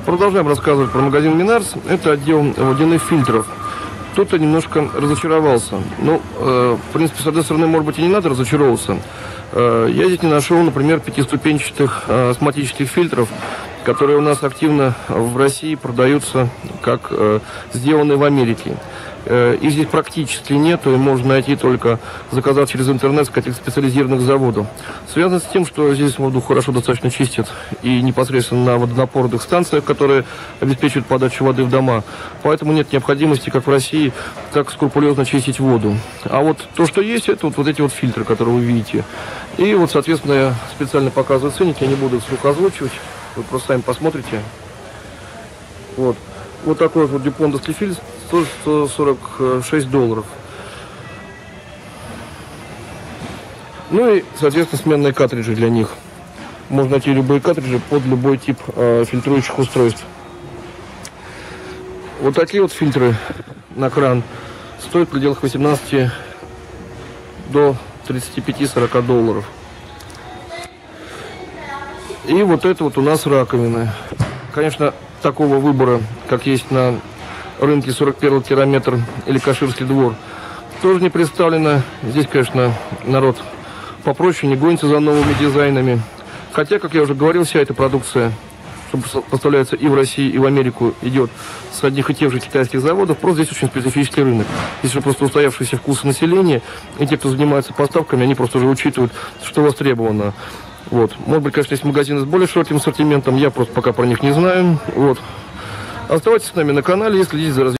Продолжаем рассказывать про магазин Минарс. Это отдел водяных фильтров. Тут я немножко разочаровался. Ну, в принципе, с одной стороны, может быть, и не надо разочаровываться. Я здесь не нашел, например, пятиступенчатых астматических фильтров, которые у нас активно в России продаются как сделанные в Америке. Их здесь практически нету, и можно найти только заказав через интернет с каких-то специализированных заводов. Связано с тем, что здесь воду хорошо достаточно чистят и непосредственно на водонапорных станциях, которые обеспечивают подачу воды в дома. Поэтому нет необходимости, как в России, так скрупулезно чистить воду. А вот то, что есть, это вот эти вот фильтры, которые вы видите. И вот, соответственно, я специально показываю ценник, я не буду их вслух озвучивать. Вы просто сами посмотрите. Вот такой вот дюпондовский фильтр стоит $146. Ну и, соответственно, сменные картриджи для них. Можно найти любые картриджи под любой тип фильтрующих устройств. Вот такие вот фильтры на кран стоят в пределах 18 до 35-40 долларов. И вот это вот у нас раковины. Конечно, такого выбора, как есть на рынке 41-й километр или Каширский двор, тоже не представлено. Здесь, конечно, народ попроще, не гонится за новыми дизайнами. Хотя, как я уже говорил, вся эта продукция, что поставляется и в Россию, и в Америку, идет с одних и тех же китайских заводов. Просто здесь очень специфический рынок. Здесь же просто устоявшиеся вкусы населения, и те, кто занимается поставками, они просто уже учитывают, что востребовано. Вот. Может быть, конечно, есть магазины с более широким ассортиментом, я просто пока про них не знаю. Вот. Оставайтесь с нами на канале и следите за развитием.